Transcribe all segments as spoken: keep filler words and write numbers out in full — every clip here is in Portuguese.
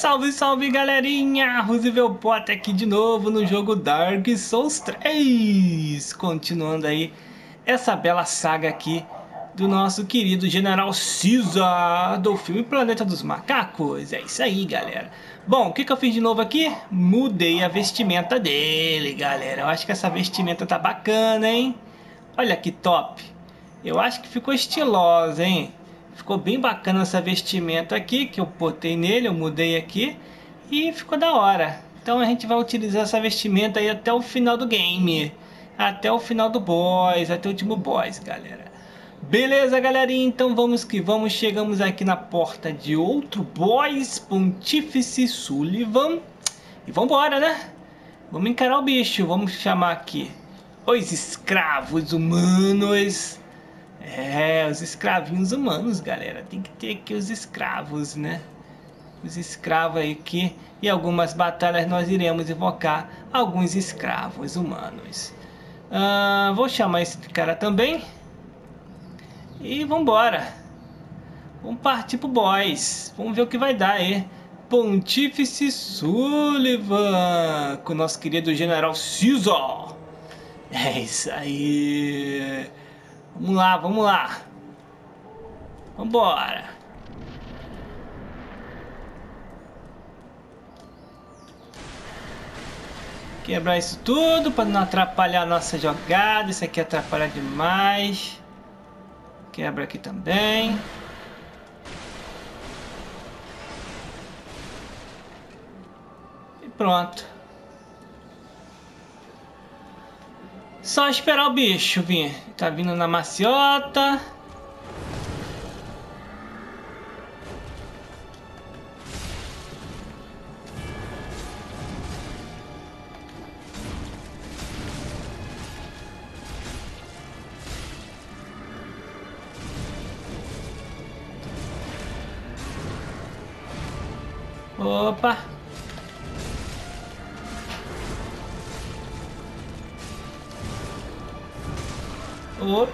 Salve, salve galerinha! Roosevelt Potter aqui de novo no jogo Dark Souls três. Continuando aí essa bela saga aqui do nosso querido General Caesar do filme Planeta dos Macacos. É isso aí, galera. Bom, o que, que eu fiz de novo aqui? Mudei a vestimenta dele, galera. Eu acho que essa vestimenta tá bacana, hein? Olha que top. Eu acho que ficou estilosa, hein? Ficou bem bacana essa vestimenta aqui, que eu botei nele, eu mudei aqui. E ficou da hora. Então a gente vai utilizar essa vestimenta aí até o final do game. Até o final do boss, até o último boss, galera. Beleza, galerinha? Então vamos que vamos. Chegamos aqui na porta de outro boss, Pontífice Sullivan. E vambora, né? Vamos encarar o bicho. Vamos chamar aqui os escravos humanos. É, os escravinhos humanos, galera. Tem que ter aqui os escravos, né? Os escravos aí que... E algumas batalhas nós iremos invocar alguns escravos humanos. Ah, vou chamar esse cara também. E vambora. Vamos partir pro boss. Vamos ver o que vai dar aí. Pontífice Sullivan. Com o nosso querido General Caesar. É isso aí. Vamos lá, vamos lá. Vambora. Quebrar isso tudo para não atrapalhar a nossa jogada. Isso aqui atrapalha demais. Quebra aqui também. E pronto. Só esperar o bicho vir. Tá vindo na maciota. Opa. Oh.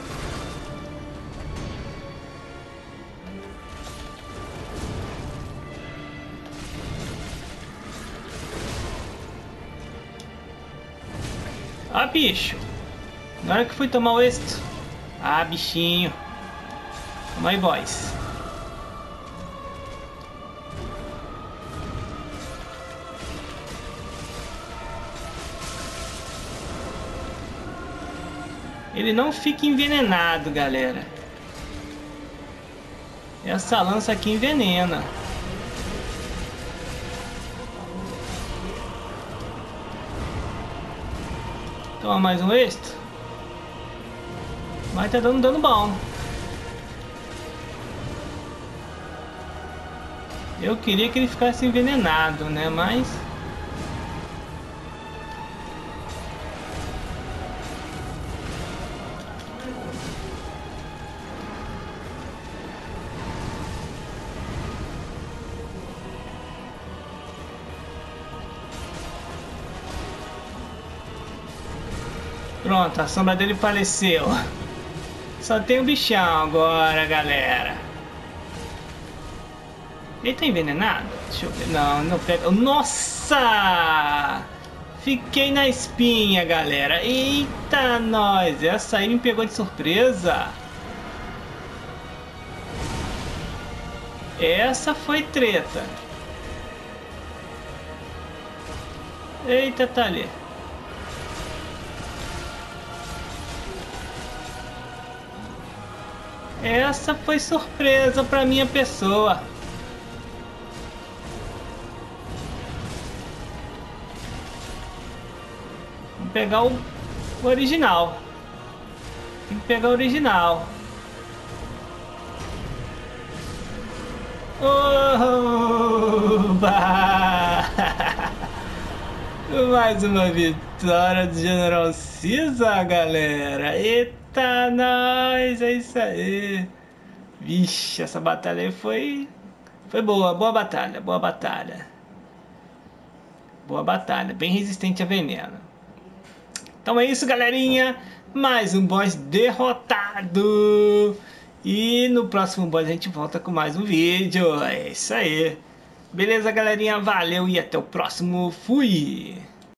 Ah, bicho. Na hora que fui tomar o êxito. Ah, bichinho. Toma aí, boys. Ele não fica envenenado, galera. Essa lança aqui envenena. Toma mais um êxito. Mas tá dando dano bom. Eu queria que ele ficasse envenenado, né? Mas... Pronto, a sombra dele faleceu. Só tem o bichão agora, galera. Ele tá envenenado? Deixa eu ver. Não, não pega. Nossa! Fiquei na espinha, galera. Eita, nós! Essa aí me pegou de surpresa. Essa foi treta. Eita, tá ali. Essa foi surpresa pra minha pessoa. Vamos pegar o, o original. Tem que pegar o original. Oba! Mais uma vitória do General Caesar, galera. Eita, nós! É isso aí. Vixe, essa batalha aí foi... Foi boa, boa batalha, boa batalha. Boa batalha, bem resistente a veneno. Então é isso, galerinha. Mais um boss derrotado. E no próximo boss a gente volta com mais um vídeo. É isso aí. Beleza, galerinha? Valeu e até o próximo. Fui!